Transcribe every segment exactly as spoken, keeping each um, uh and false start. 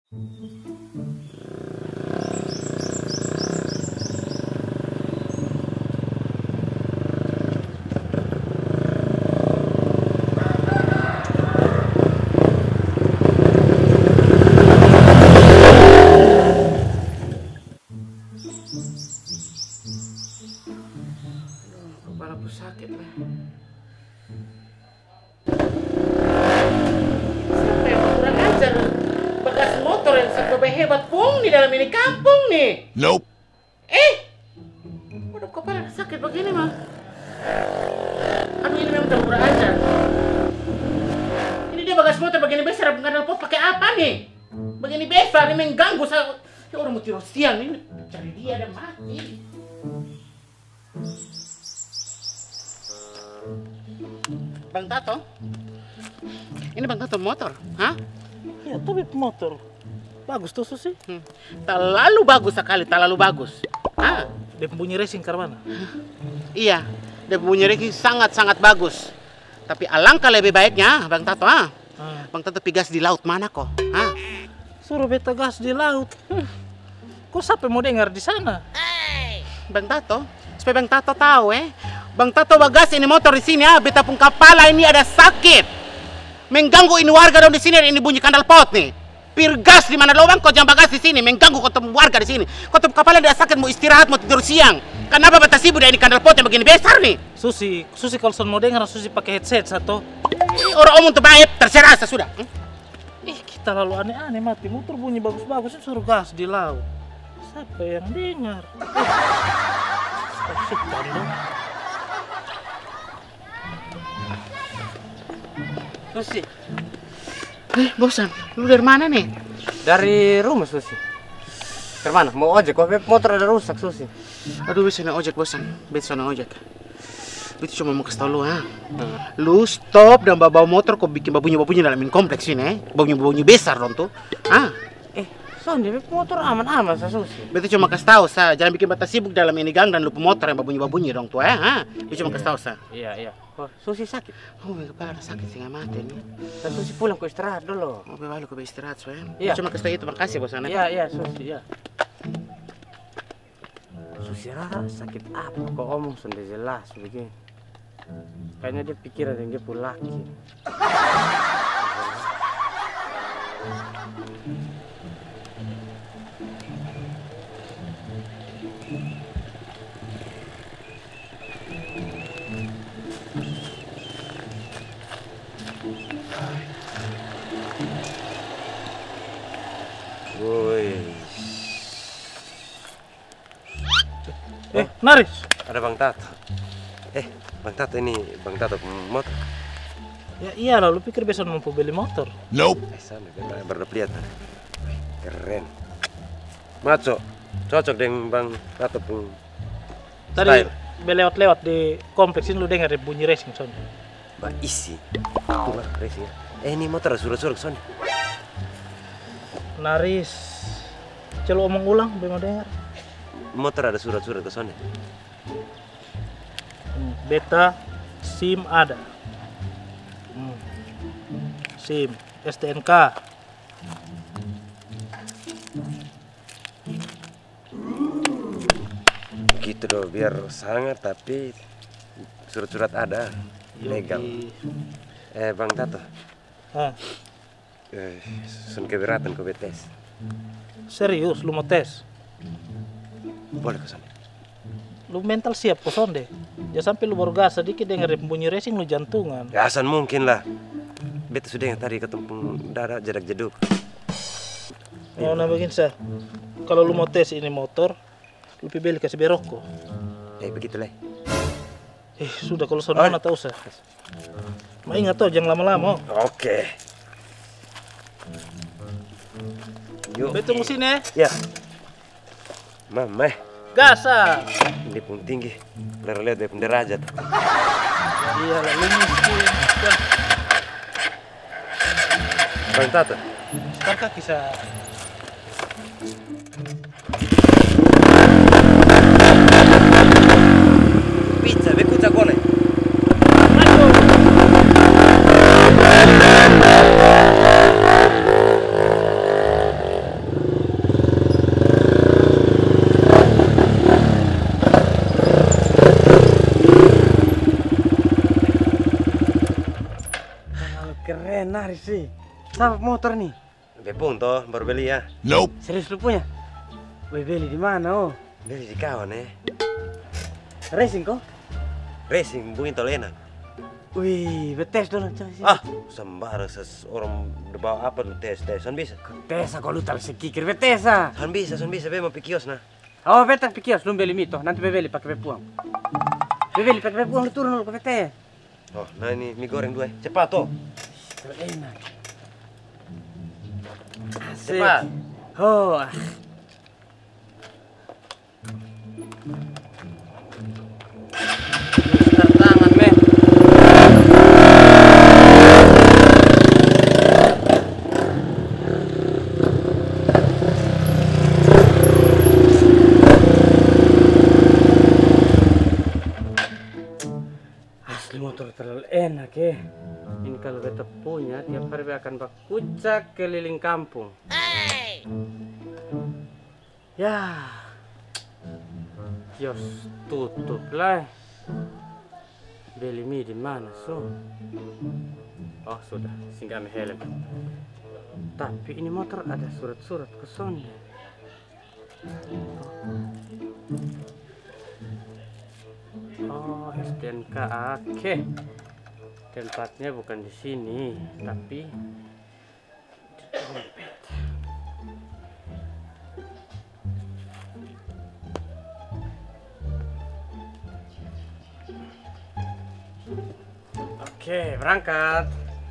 Kepalaku sakit lah. Siapa yang kurang ajar? Bekas motor yang serba hebat pun di dalam ini kampung nih. Nope. Eh, udah kepala sakit begini mah. Aduh, ini memang tak kurang ajar. Ini dia bekas motor begini besar, bukan pot pakai apa nih? Begini besar, ini mengganggu saya. Ya orang mau tidur siang ini cari dia dan mati. Bang Tato? Ini Bang Tato motor, hah? Ya, tapi motor. Bagus tuh sih. Hmm. Terlalu bagus sekali, terlalu bagus. Ah, Dia bunyi racing ke mana? iya, dia punya racing sangat-sangat bagus. Tapi alangkah lebih baiknya, Bang Tato, ah. Ah. Bang Tato pigas di laut mana kok? Ah. Suruh beta gas di laut. Hmm. Kok sampai mau dengar di sana? Bang Tato, supaya Bang Tato tahu eh, Bang Tato bagas ini motor di sini ah, beta pun kepala ini ada sakit. Mengganggu ini warga dong di sini, ini bunyi kandal pot nih. Pir gas di mana lubang kau jangan bagas di sini, mengganggu kau warga di sini. Kau tuh kepala ada sakit mau istirahat mau tidur siang. Kenapa beta sibuk dari ini kandal pot yang begini besar nih? Susi, Susi kalau mau dengar Susi pakai headset satu. Orang umum tuh baik, terserah sudah. Hmm? Eh, kita lalu aneh-aneh mati motor bunyi bagus-bagus suruh gas di laut. Siapa yang dengar? Eh, kasihan dong. Susi, Eh, bosan. Lu dari mana nih? dari rumah Susi. Ke mana? Mau ojek? Kok motor ada rusak Susi? Aduh, bisa naik ojek bosan. Bisa naik ojek. Beta cuma mau kasih tau lu ha. Lu stop dan bawa motor kok bikin babunya-babunya dalam ini kompleks ini eh. Babunya-babunya besar dong tuh. Ah. Eh, Sondi, motor aman-aman sa Susi. Beta cuma kasih tahu sa, jangan bikin beta sibuk dalam ini gang dan lupa motor yang babunya-babunya dong tuh eh. Ha. Beta cuma kasih tahu sa. Iya, iya. Oh, Susi sakit. Oh, my kepala sakit sih mati nih. Dan Susi pulang ke istirahat dulu. Oh, balik ke istirahat so ya. Iya. Beta cuma kasih tahu itu, makasih bosan. Iya, iya, Susi, iya. Susi Rara sakit apa? Kok omong sudah jelas begini. Kayaknya dia pikiran yang dia pun laki. Woi, Eh, Naris. ada Bang Tato. Eh, Bang Tato ini Bang Tato motor. Ya iya lah, lu pikir besok mau beli motor? Nope. Eh, sana kan baru lihat. Keren. Maco, cocok dengan Bang Tato pun. Tadi Style. belewat-lewat di kompleks ini lu dengar bunyi racing sound. Mbak isi. Tuh lah, racing ya. Eh, ini motor ada surat-surat Sony. Naris. Coba omong ulang, belum dengar. Motor ada surat-surat ke Sony. Hmm, Beta SIM ada. Hmm. SIM S T N K. Gitu dong, biar sangat tapi surat-surat ada. Legal. Yogi. Eh, Bang Tato. Ah, Eh, sun keberatan ke tes. serius lu mau tes? Boleh ke Sony. Lu mental siap kok sonde. Jangan sampai lu baru gas sedikit dengar bunyi racing lu jantungan. Ya, asan mungkin lah. Beta sudah yang tadi ketemu darah jarak jeduk. Mau nah begini sah. Kalau lu mau tes ini motor, lu pilih kasih beroko. Eh, begitulah. Eh, sudah kalau sono tahu sah. Ma ingat tuh jangan lama-lama. Oke. Yuk. Betul tunggu sini ya. Ya. Mama, Gas ah. ini pun tinggi. Lihat dia pun derajat. Iya lah ini sih. Bang Tato. Sekarang kaki sah. Pizza, beku cakone. naris sih. Sama motor nih. Bepung toh, baru beli ya. Serius lu punya? Wih, beli di mana oh? Beli di kawan eh. Racing kok? Racing, bungin tol enak. Wih, betes dong coba sih. Ah, sembarang seorang bawa apa lu tes tes, san bisa. Betesa kok lu tahu sekikir betesa. San bisa, san bisa, be mau pi kios nah. Oh, betang pikir lu beli mito, nanti beli pakai bepuang. Beli pakai bepuang lu turun lu ke bete. Oh, nah ini mie goreng dua, cepat toh. Enak. Asik. Cepat. Oh. ah. Start tangan, men. Asli motor terlalu enak ya. Ini kalau beta punya tiap hari beta akan bakucak keliling kampung. Ya, kios tutup lah. Beli mie di mana so? Oh sudah, singgah ambil helm. Tapi ini motor ada surat-surat ke sana. Oh, S T N K, oke. Tempatnya bukan di sini, tapi di dompet. Oke, berangkat.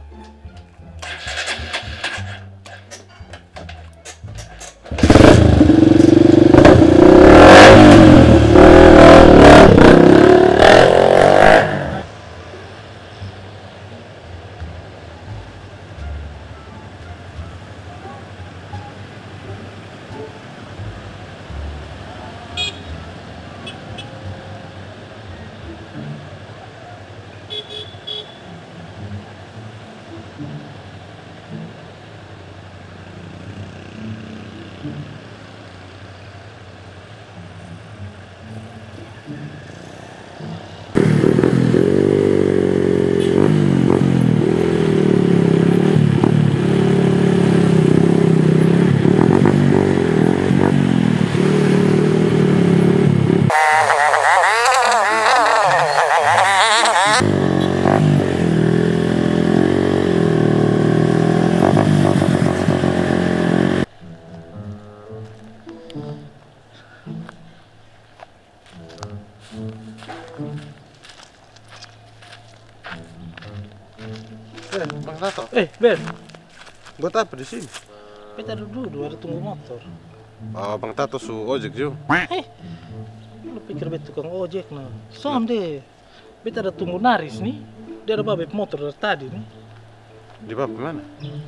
Eh, Bang Tato, Eh, Ben, buat apa di sini? kita duduk, ada tunggu motor. Oh, Bang Tato su ojek juga. Eh, lu pikir bet tukang ojek nah. Som deh. Beta ada tunggu naris nih. Dia ada babet motor dari tadi nih. Di bab mana?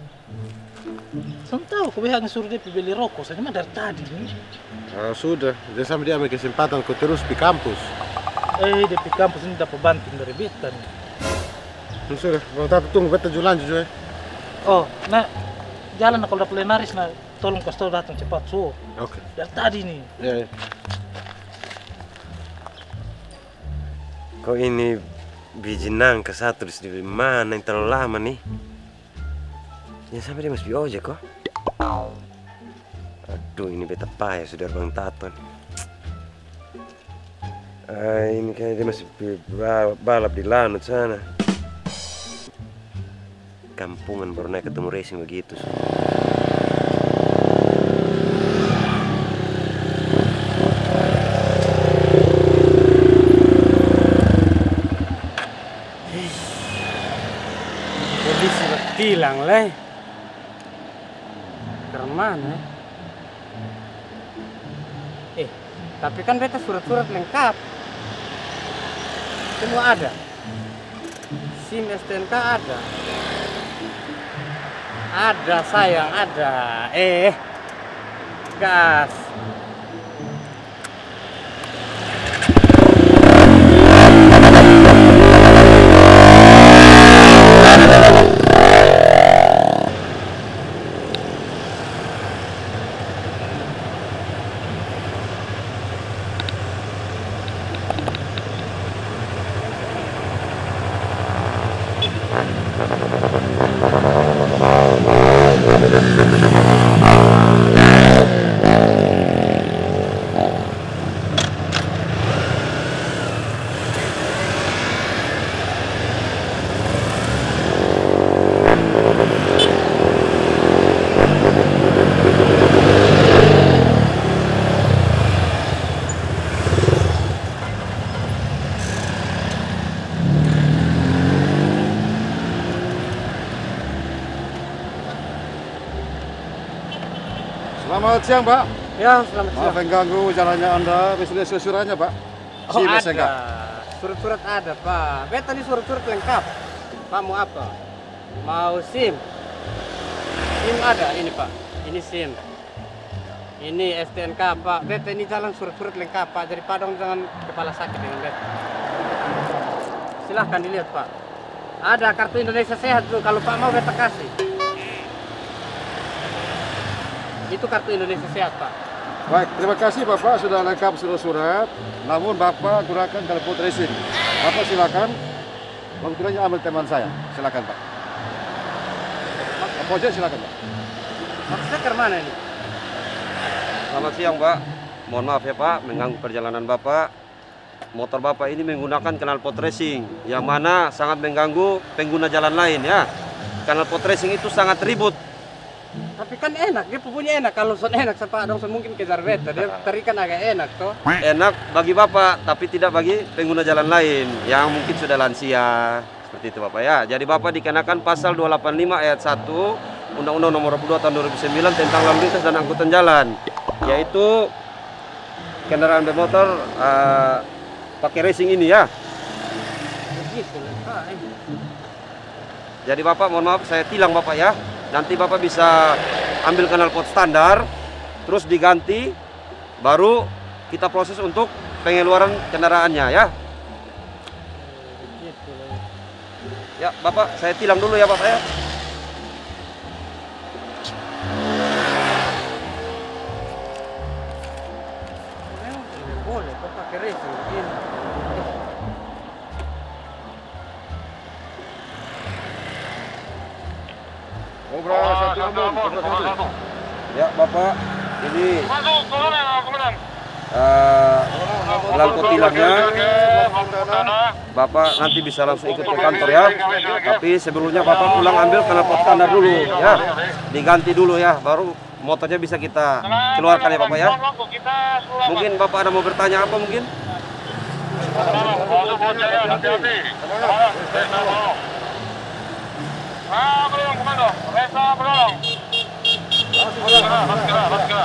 Sam tahu kau hanya suruh dia beli rokok saja mah dari tadi nih. Oh, sudah, jangan sampai dia ambil kesempatan kau terus di kampus. Eh, dia di kampus ini dapat banting dari beta nih. Sudah, Bang Tato tunggu beta juga lanjut juga. Oh, nah jalan kalau dapat naris nah tolong kasih tahu datang cepat so. Oke. Dari tadi nih. Ya, ya. Kok ini biji nangka satu di mana yang terlalu lama nih? Jangan sampai dia masih ojek kok. Aduh, ini beta payah sudah Bang Tato. Ah, ini kayak dia masih balap di lanut sana. Kampungan baru naik ketemu racing begitu. Polisi bertilang leh. Kemana? Eh, tapi kan beta surat-surat lengkap. Semua ada. SIM S T N K ada. Ada sayang, ada. Eh, gas. Thank you. Selamat siang, Pak. Ya, selamat siang. Maaf mengganggu jalannya Anda, biasanya surat-suratnya, Pak. Oh, Si ada. Mesenggak. Surat-surat ada, Pak. Beta ini surat-surat lengkap. Pak mau apa? Mau SIM? SIM ada, ini Pak. Ini SIM. Ini S T N K, Pak. Beta ini jalan surat-surat lengkap, Pak. Jadi Padang jangan kepala sakit dengan beta. Silahkan dilihat, Pak. Ada kartu Indonesia Sehat tuh. Kalau Pak mau beta kasih. Itu kartu Indonesia Sehat, Pak. Baik, terima kasih Bapak sudah lengkap surat-surat. Namun Bapak gunakan telepon tracing. Bapak silakan. Waktunya ambil teman saya. Silakan, Pak. Pak Pojok silakan, Pak. Maksudnya ke mana ini? Selamat siang, Pak. Mohon maaf ya, Pak, mengganggu perjalanan Bapak. Motor Bapak ini menggunakan knalpot racing, yang mana sangat mengganggu pengguna jalan lain ya. Knalpot racing itu sangat ribut. Tapi kan enak, dia punya enak. Kalau son enak, siapa dong son mungkin kejar beta. Dia tarikan agak enak toh. Enak bagi Bapak, tapi tidak bagi pengguna jalan lain yang mungkin sudah lansia. Seperti itu Bapak ya. Jadi Bapak dikenakan pasal dua delapan lima ayat satu Undang-Undang Nomor dua puluh dua Tahun dua ribu sembilan tentang lalu lintas dan angkutan jalan, yaitu kendaraan bermotor uh, pakai racing ini ya. Begitu lah, Pak. Jadi Bapak mohon maaf saya tilang Bapak ya. Nanti Bapak bisa ambil knalpot standar, terus diganti, baru kita proses untuk pengeluaran kendaraannya ya. Begitu lah. Ya Bapak, saya tilang dulu ya Bapak ya. Memang tidak boleh kok pakai racing begini. Obra satu umum, obra satu. Ya Bapak, ini uh, lampu tilangnya. Bapak nanti bisa langsung ikut ke kantor ya. Tapi sebelumnya Bapak pulang ambil knalpot standar dulu ya. Diganti dulu ya, baru motornya bisa kita keluarkan ya Bapak ya. Mungkin Bapak ada mau bertanya apa mungkin? Ah, belum, komando. Resa belum. Maskara, maskara.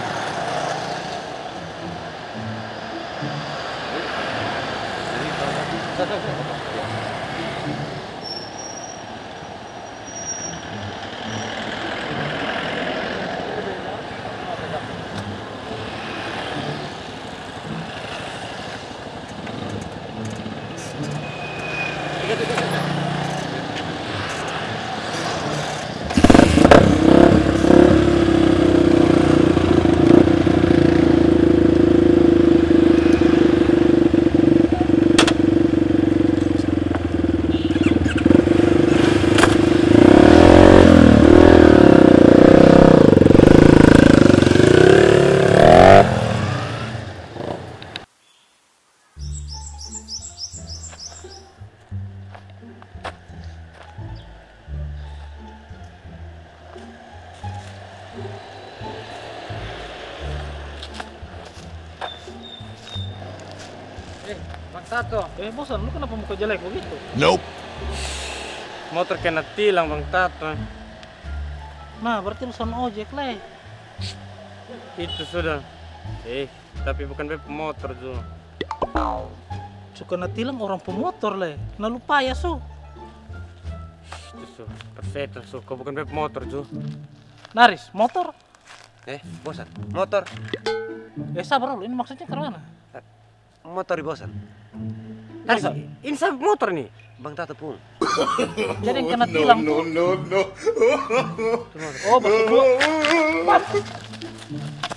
Eh, Bang Tato. Eh bosan, lu kenapa muka jelek begitu? Motor kena tilang Bang Tato. Nah, berarti lu sama ojek lah. Itu sudah. Eh, tapi bukan be pemotor Ju. Suka natilang orang pemotor lah. Nah lupa ya su. Itu su, persetan su. Kau bukan be pemotor Ju. Naris, motor. Eh, bosan. Motor. Eh sabar dulu, ini maksudnya ke mana? Motor di bosan. Bosan. Ini saya motor nih. Bang Tato pun. Jadi yang kena tilang tuh. Oh, betul.